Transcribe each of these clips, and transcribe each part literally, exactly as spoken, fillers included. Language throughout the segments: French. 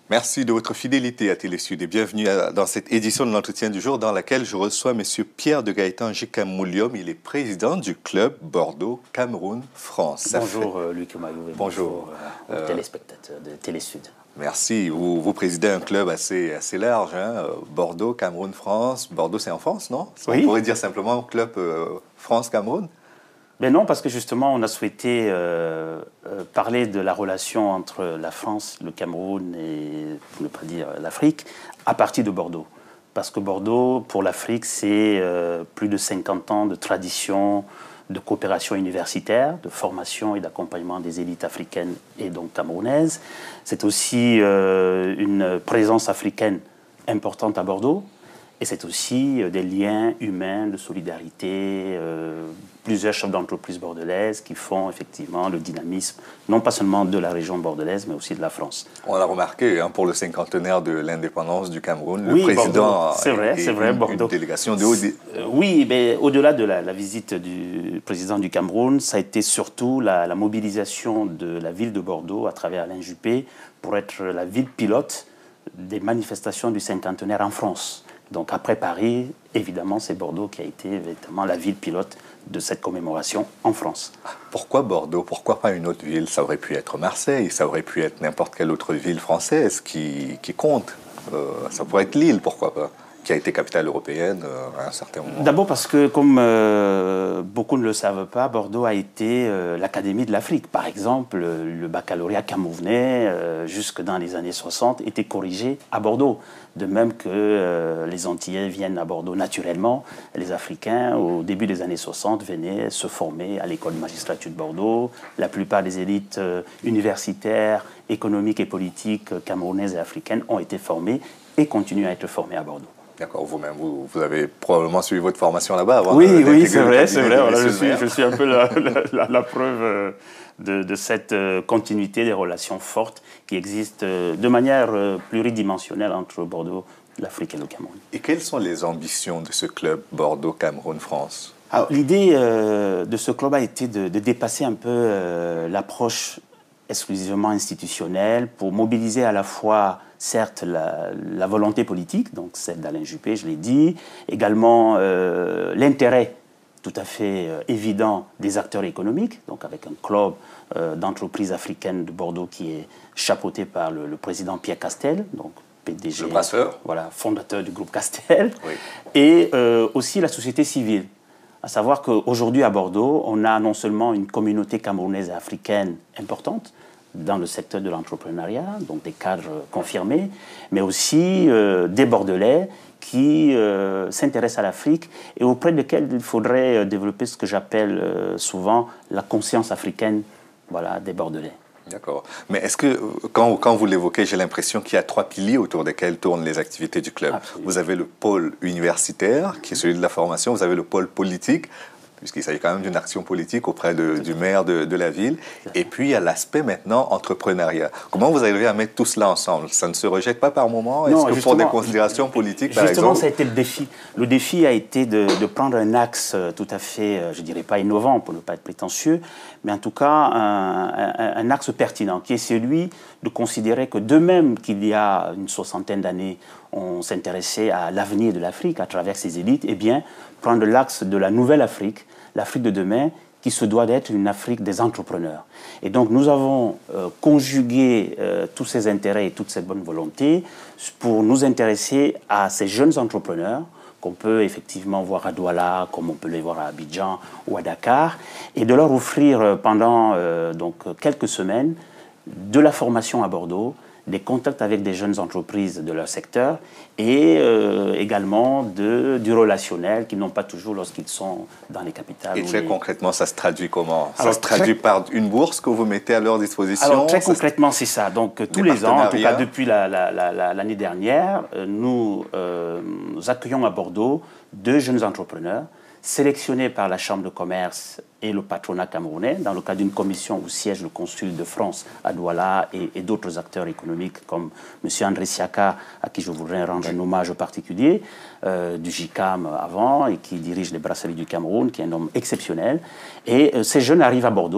Merci de votre fidélité à Télésud et bienvenue à, dans cette édition de l'entretien du jour dans laquelle je reçois M. Pierre de Gaëtan Djikamouliom. Il est président du club Bordeaux Cameroun France. Bonjour fait... Luc Mayou et bonjour, bonjour aux euh... téléspectateurs de Télésud. Merci. Vous, vous présidez un club assez, assez large, hein? Bordeaux, Cameroun, France. Bordeaux, c'est en France, non? Oui. On pourrait dire simplement club euh, France-Cameroun? Ben non, parce que justement, on a souhaité euh, euh, parler de la relation entre la France, le Cameroun et, pour ne pas dire l'Afrique, à partir de Bordeaux. Parce que Bordeaux, pour l'Afrique, c'est euh, plus de cinquante ans de tradition de coopération universitaire, de formation et d'accompagnement des élites africaines et donc camerounaises. C'est aussi euh, une présence africaine importante à Bordeaux. Et c'est aussi des liens humains, de solidarité, euh, plusieurs chefs d'entreprise bordelaises qui font effectivement le dynamisme, non pas seulement de la région bordelaise, mais aussi de la France. On l'a remarqué, hein, pour le cinquantenaire de l'indépendance du Cameroun, oui, le président c'est vrai, c'est vrai, une, Bordeaux. une délégation de haut... Euh, oui, mais au-delà de la, la visite du président du Cameroun, ça a été surtout la, la mobilisation de la ville de Bordeaux à travers Alain Juppé pour être la ville pilote des manifestations du cinquantenaire en France. Donc après Paris, évidemment, c'est Bordeaux qui a été évidemment la ville pilote de cette commémoration en France. Pourquoi Bordeaux? Pourquoi pas une autre ville? Ça aurait pu être Marseille, ça aurait pu être n'importe quelle autre ville française qui, qui compte. Euh, ça pourrait être Lille, pourquoi pas, qui a été capitale européenne euh, à un certain moment. D'abord parce que, comme euh, beaucoup ne le savent pas, Bordeaux a été euh, l'Académie de l'Afrique. Par exemple, le baccalauréat camerounais, euh, jusque dans les années soixante, était corrigé à Bordeaux. De même que euh, les Antillais viennent à Bordeaux naturellement, les Africains, au début des années soixante, venaient se former à l'école de magistrature de Bordeaux. La plupart des élites euh, universitaires, économiques et politiques euh, camerounaises et africaines ont été formées et continuent à être formées à Bordeaux. D'accord, vous-même, vous, vous avez probablement suivi votre formation là-bas avant. Oui, oui, c'est vrai, c'est vrai. Voilà, je, suis, je suis un peu la, la, la preuve de, de cette continuité des relations fortes qui existent de manière pluridimensionnelle entre Bordeaux, l'Afrique et le Cameroun. Et quelles sont les ambitions de ce club Bordeaux-Cameroun-France? L'idée euh, de ce club a été de, de dépasser un peu euh, l'approche exclusivement institutionnelle pour mobiliser à la fois, certes, la, la volonté politique, donc celle d'Alain Juppé, je l'ai dit, également euh, l'intérêt tout à fait euh, évident des acteurs économiques, donc avec un club euh, d'entreprises africaines de Bordeaux qui est chapeauté par le, le président Pierre Castel, donc P D G, le brasseur, voilà, fondateur du groupe Castel, oui. Et euh, aussi la société civile. À savoir qu'aujourd'hui à Bordeaux, on a non seulement une communauté camerounaise et africaine importante dans le secteur de l'entrepreneuriat, donc des cadres confirmés, mais aussi euh, des Bordelais qui euh, s'intéressent à l'Afrique et auprès desquels il faudrait développer ce que j'appelle euh, souvent la conscience africaine, voilà, des Bordelais. D'accord. Mais est-ce que, quand, quand vous l'évoquez, j'ai l'impression qu'il y a trois piliers autour desquels tournent les activités du club. Absolument. Vous avez le pôle universitaire, qui est celui de la formation, vous avez le pôle politique, puisqu'il s'agit quand même d'une action politique auprès de, du maire de, de la ville, et puis il y a l'aspect maintenant entrepreneuriat. Comment vous arrivez à mettre tout cela ensemble? Ça ne se rejette pas par moment? Est-ce que pour des considérations politiques, par justement, exemple? ça a été le défi. Le défi a été de, de prendre un axe tout à fait, je ne dirais pas innovant pour ne pas être prétentieux, mais en tout cas un, un, un axe pertinent, qui est celui de considérer que de même qu'il y a une soixantaine d'années, on s'intéressait à l'avenir de l'Afrique à travers ses élites, eh bien, prendre l'axe de la nouvelle Afrique, l'Afrique de demain, qui se doit d'être une Afrique des entrepreneurs. Et donc, nous avons euh, conjugué euh, tous ces intérêts et toutes ces bonnes volontés pour nous intéresser à ces jeunes entrepreneurs qu'on peut effectivement voir à Douala, comme on peut les voir à Abidjan ou à Dakar, et de leur offrir pendant euh, donc, quelques semaines de la formation à Bordeaux, des contacts avec des jeunes entreprises de leur secteur et euh, également de, du relationnel qu'ils n'ont pas toujours lorsqu'ils sont dans les capitales. Et très les... concrètement, ça se traduit comment? Alors, Ça se traduit très... par une bourse que vous mettez à leur disposition? Alors très ça concrètement, c'est ça. Donc tous les ans, en tout cas depuis la, la, la, la, l'année dernière, nous, euh, nous accueillons à Bordeaux deux jeunes entrepreneurs sélectionnés par la Chambre de commerce et le patronat camerounais, dans le cadre d'une commission où siège le consul de France à Douala et, et d'autres acteurs économiques comme M. André Siaka, à qui je voudrais rendre un hommage particulier, euh, du J C A M avant, et qui dirige les brasseries du Cameroun, qui est un homme exceptionnel. Et euh, ces jeunes arrivent à Bordeaux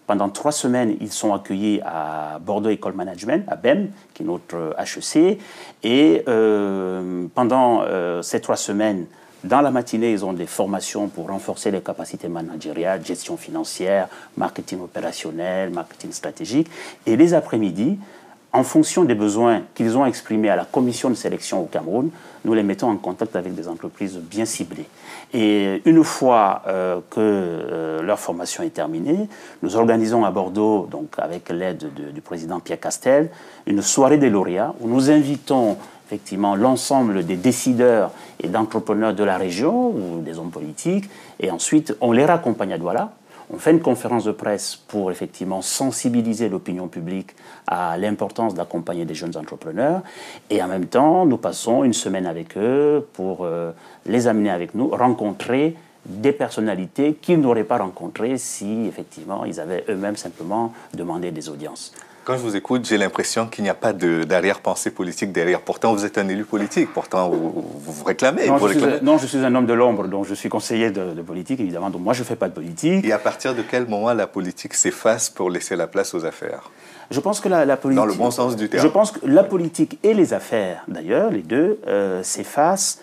Pendant trois semaines, ils sont accueillis à Bordeaux École Management, à B E M, qui est notre H E C. Et euh, pendant euh, ces trois semaines, dans la matinée, ils ont des formations pour renforcer les capacités managériales, gestion financière, marketing opérationnel, marketing stratégique. Et les après-midi, en fonction des besoins qu'ils ont exprimés à la commission de sélection au Cameroun, nous les mettons en contact avec des entreprises bien ciblées. Et une fois euh, que euh, leur formation est terminée, nous organisons à Bordeaux, donc avec l'aide du président Pierre Castel, une soirée des lauréats où nous invitons effectivement l'ensemble des décideurs et d'entrepreneurs de la région ou des hommes politiques. Et ensuite, on les raccompagne à Douala. On fait une conférence de presse pour effectivement sensibiliser l'opinion publique à l'importance d'accompagner des jeunes entrepreneurs. Et en même temps, nous passons une semaine avec eux pour euh, les amener avec nous, rencontrer des personnalités qu'ils n'auraient pas rencontrées si effectivement ils avaient eux-mêmes simplement demandé des audiences. Quand je vous écoute, j'ai l'impression qu'il n'y a pas d'arrière-pensée politique derrière. Pourtant, vous êtes un élu politique. Pourtant, vous vous, vous réclamez. Non, vous je suis, réclamez. non, je suis un homme de l'ombre, donc je suis conseiller de, de politique, évidemment. Donc moi, je ne fais pas de politique. Et à partir de quel moment la politique s'efface pour laisser la place aux affaires? Je pense que la, la politique... Dans le bon sens du terme. Je pense que la politique et les affaires, d'ailleurs, les deux, euh, s'effacent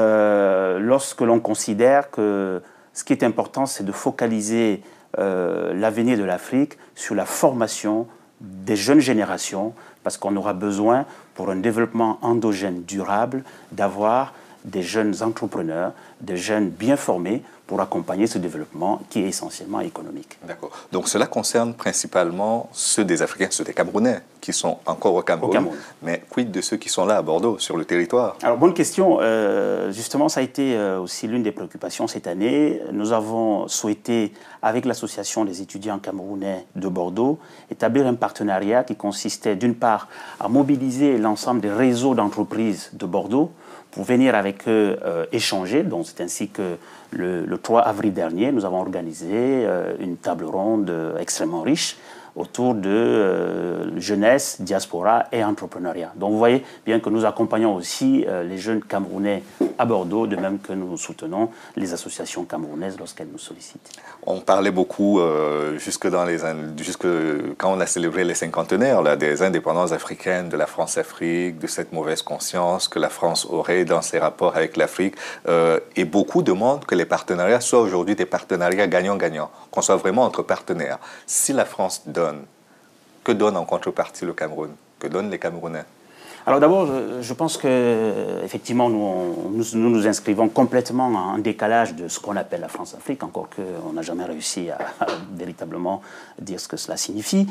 euh, lorsque l'on considère que ce qui est important, c'est de focaliser euh, l'avenir de l'Afrique sur la formation des jeunes générations, parce qu'on aura besoin, pour un développement endogène durable, d'avoir des jeunes entrepreneurs, des jeunes bien formés pour accompagner ce développement qui est essentiellement économique. D'accord. Donc cela concerne principalement ceux des Africains, ceux des Camerounais, qui sont encore au Cameroun. Au Cameroun. Mais quid de ceux qui sont là à Bordeaux, sur le territoire? Alors, bonne question. Euh, justement, ça a été euh, aussi l'une des préoccupations cette année. Nous avons souhaité, avec l'Association des étudiants camerounais de Bordeaux, établir un partenariat qui consistait d'une part à mobiliser l'ensemble des réseaux d'entreprises de Bordeaux pour venir avec eux euh, échanger. Donc, c'est ainsi que le, le trois avril dernier, nous avons organisé euh, une table ronde euh, extrêmement riche autour de euh, jeunesse, diaspora et entrepreneuriat. Donc vous voyez bien que nous accompagnons aussi euh, les jeunes Camerounais à Bordeaux, de même que nous soutenons les associations camerounaises lorsqu'elles nous sollicitent. On parlait beaucoup, euh, jusque, dans les, jusque quand on a célébré les cinquantenaires là, des indépendances africaines, de la France-Afrique, de cette mauvaise conscience que la France aurait dans ses rapports avec l'Afrique. Euh, et beaucoup demandent que les partenariats soient aujourd'hui des partenariats gagnant-gagnant, qu'on soit vraiment entre partenaires. Si la France donne, que donne en contrepartie le Cameroun? Que donnent les Camerounais? Alors d'abord, je, je pense que effectivement, nous, on, nous, nous nous inscrivons complètement en décalage de ce qu'on appelle la France-Afrique, encore qu'on n'a jamais réussi à, à véritablement dire ce que cela signifie.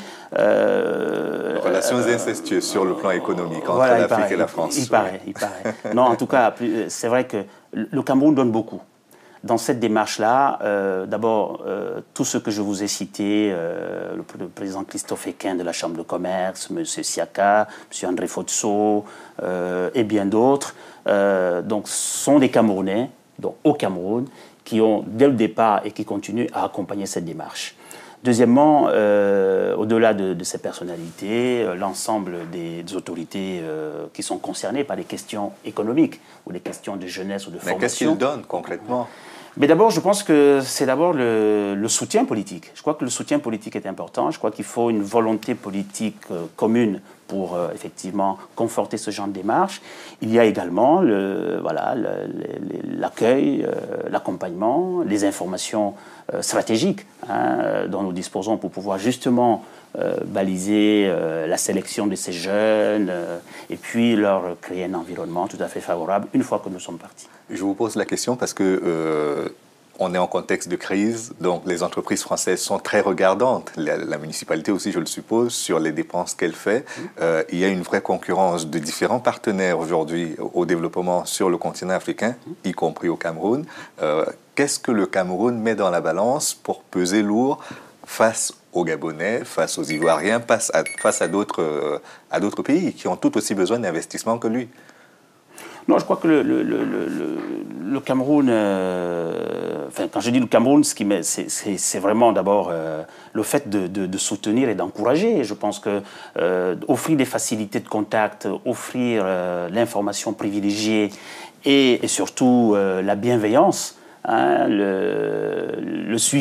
Euh, Relations euh, incestueuses sur le plan économique entre voilà, l'Afrique et la France. Il, il, il paraît, il paraît. Non, en tout cas, c'est vrai que le Cameroun donne beaucoup. Dans cette démarche-là, euh, d'abord, euh, tout ce que je vous ai cité, euh, le, le président Christophe Equin de la Chambre de commerce, M. Siaka, M. André Fotso euh, et bien d'autres, euh, donc, sont des Camerounais, donc au Cameroun, qui ont, dès le départ et qui continuent à accompagner cette démarche. Deuxièmement, euh, au-delà de, de ces personnalités, euh, l'ensemble des, des autorités euh, qui sont concernées par des questions économiques ou des questions de jeunesse ou de formation. Mais qu'est-ce qu'ils donnent concrètement ? Mais d'abord, je pense que c'est d'abord le, le soutien politique. Je crois que le soutien politique est important. Je crois qu'il faut une volonté politique euh, commune pour euh, effectivement conforter ce genre de démarche. Il y a également le, voilà, l'accueil, euh, l'accompagnement, les informations euh, stratégiques hein, dont nous disposons pour pouvoir justement euh, baliser euh, la sélection de ces jeunes euh, et puis leur créer un environnement tout à fait favorable une fois que nous sommes partis. Je vous pose la question parce que euh, on est en contexte de crise, donc les entreprises françaises sont très regardantes, la, la municipalité aussi, je le suppose, sur les dépenses qu'elle fait. Euh, il y a une vraie concurrence de différents partenaires aujourd'hui au développement sur le continent africain, y compris au Cameroun. Euh, Qu'est-ce que le Cameroun met dans la balance pour peser lourd face aux Gabonais, face aux Ivoiriens, face à, face à d'autres euh, à d'autres pays qui ont tout aussi besoin d'investissement que lui? Non, je crois que le, le, le, le, le Cameroun, euh, enfin, quand je dis le Cameroun, ce qui c'est vraiment d'abord euh, le fait de, de, de soutenir et d'encourager. Je pense que euh, offrir des facilités de contact, offrir euh, l'information privilégiée et, et surtout euh, la bienveillance, hein, le, le suivi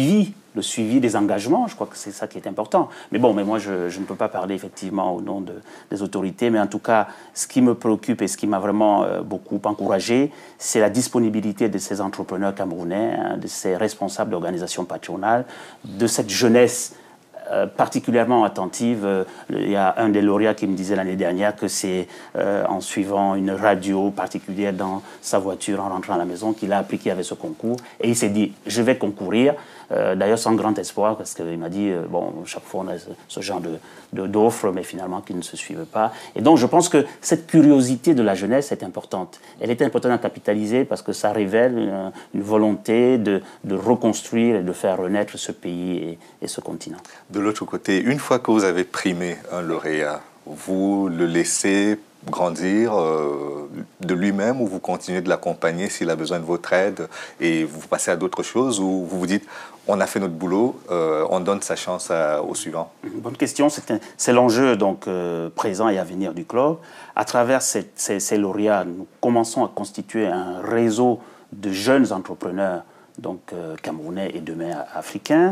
le suivi des engagements, je crois que c'est ça qui est important. Mais bon, mais moi, je, je ne peux pas parler effectivement au nom de, des autorités, mais en tout cas, ce qui me préoccupe et ce qui m'a vraiment euh, beaucoup encouragé, c'est la disponibilité de ces entrepreneurs camerounais, hein, de ces responsables d'organisations patronales, de cette jeunesse Euh, particulièrement attentive. Euh, il y a un des lauréats qui me disait l'année dernière que c'est euh, en suivant une radio particulière dans sa voiture en rentrant à la maison qu'il a appris qu'il y avait ce concours et il s'est dit je vais concourir, euh, d'ailleurs sans grand espoir parce qu'il m'a dit euh, bon, chaque fois on a ce, ce genre de, de, d'offres mais finalement qui ne se suivent pas. Et donc je pense que cette curiosité de la jeunesse est importante. Elle est importante à capitaliser parce que ça révèle une, une volonté de, de reconstruire et de faire renaître ce pays et, et ce continent. De l'autre côté, une fois que vous avez primé un lauréat, vous le laissez grandir euh, de lui-même ou vous continuez de l'accompagner s'il a besoin de votre aide et vous passez à d'autres choses ou vous vous dites on a fait notre boulot, euh, on donne sa chance à, au suivant? Bonne question, c'est, c'est l'enjeu donc, euh, présent et à venir du club. À travers ces, ces, ces lauréats, nous commençons à constituer un réseau de jeunes entrepreneurs donc euh, camerounais et demain africains.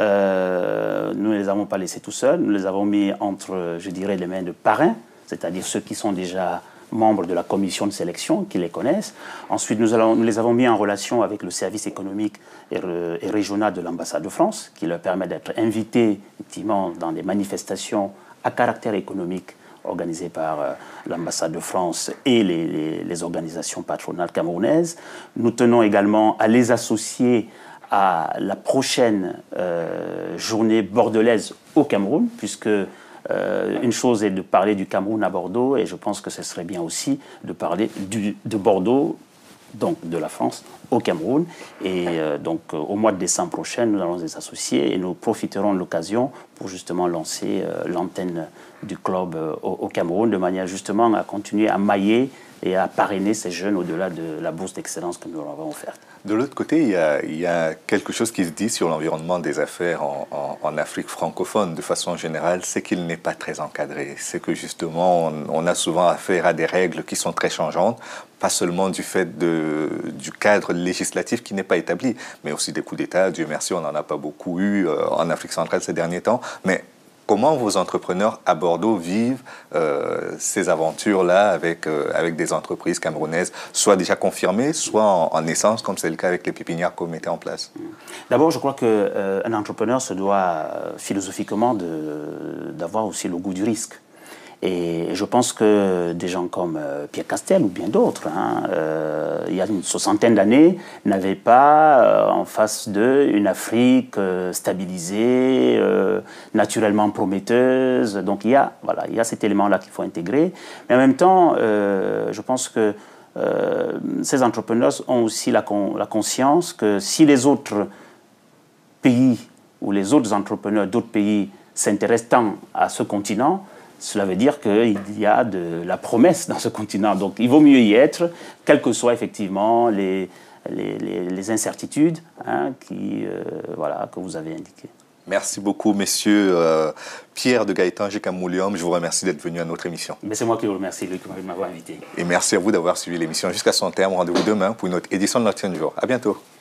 Euh, nous ne les avons pas laissés tout seuls, nous les avons mis entre, je dirais, les mains de parrains, c'est-à-dire ceux qui sont déjà membres de la commission de sélection, qui les connaissent. Ensuite, nous, allons, nous les avons mis en relation avec le service économique et, et régional de l'ambassade de France, qui leur permet d'être invités effectivement dans des manifestations à caractère économique organisées par euh, l'ambassade de France et les, les, les organisations patronales camerounaises. Nous tenons également à les associer à la prochaine euh, journée bordelaise au Cameroun, puisque euh, une chose est de parler du Cameroun à Bordeaux, et je pense que ce serait bien aussi de parler du, de Bordeaux, donc de la France, au Cameroun. Et euh, donc euh, au mois de décembre prochain, nous allons les associer et nous profiterons de l'occasion pour justement lancer euh, l'antenne du club euh, au, au Cameroun, de manière justement à continuer à mailler et à parrainer ces jeunes au-delà de la bourse d'excellence que nous leur avons offerte. De l'autre côté, il y, a, il y a quelque chose qui se dit sur l'environnement des affaires en, en, en Afrique francophone, de façon générale, c'est qu'il n'est pas très encadré. C'est que justement, on, on a souvent affaire à des règles qui sont très changeantes, pas seulement du fait de, du cadre législatif qui n'est pas établi, mais aussi des coups d'État. Dieu merci, on n'en a pas beaucoup eu euh, en Afrique centrale ces derniers temps, mais comment vos entrepreneurs à Bordeaux vivent euh, ces aventures-là avec, euh, avec des entreprises camerounaises, soit déjà confirmées, soit en, en naissance, comme c'est le cas avec les pépinières qu'on mettait en place? D'abord, je crois qu'un euh, entrepreneur se doit euh, philosophiquement de, d'avoir aussi le goût du risque. Et je pense que des gens comme euh, Pierre Castel ou bien d'autres, hein, euh, il y a une soixantaine d'années, n'avaient pas euh, en face d'eux une Afrique euh, stabilisée, euh, naturellement prometteuse. Donc il y a, voilà, il y a cet élément-là qu'il faut intégrer. Mais en même temps, euh, je pense que euh, ces entrepreneurs ont aussi la, con, la conscience que si les autres pays ou les autres entrepreneurs d'autres pays s'intéressent tant à ce continent, cela veut dire qu'il y a de la promesse dans ce continent. Donc il vaut mieux y être, quelles que soient effectivement les, les, les, les incertitudes hein, qui, euh, voilà, que vous avez indiquées. Merci beaucoup, messieurs. Euh, Pierre de Gaëtan Gekamoulium, je vous remercie d'être venu à notre émission. Mais c'est moi qui vous remercie, Luc, de m'avoir invité. Et merci à vous d'avoir suivi l'émission jusqu'à son terme. Rendez-vous demain pour une autre édition de Notre Jour. À bientôt.